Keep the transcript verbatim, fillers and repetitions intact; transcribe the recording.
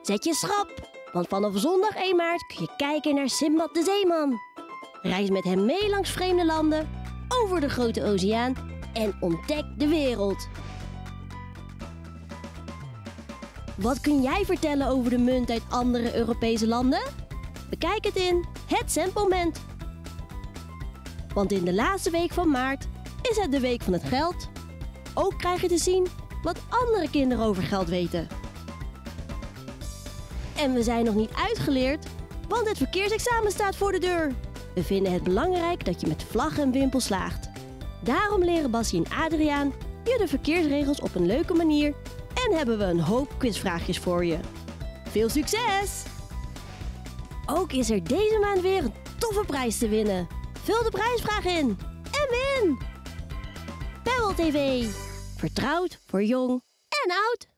Zet je schrap, want vanaf zondag één maart kun je kijken naar Sinbad de Zeeman. Reis met hem mee langs vreemde landen, over de grote oceaan en ontdek de wereld. Wat kun jij vertellen over de munt uit andere Europese landen? Bekijk het in Het Centmoment. Want in de laatste week van maart is het de week van het geld. Ook krijg je te zien wat andere kinderen over geld weten. En we zijn nog niet uitgeleerd, want het verkeersexamen staat voor de deur. We vinden het belangrijk dat je met vlag en wimpel slaagt. Daarom leren Bassie en Adriaan je de verkeersregels op een leuke manier en hebben we een hoop quizvraagjes voor je. Veel succes! Ook is er deze maand weer een toffe prijs te winnen. Vul de prijsvraag in en win! Pebbel T V. Vertrouwd voor jong en oud.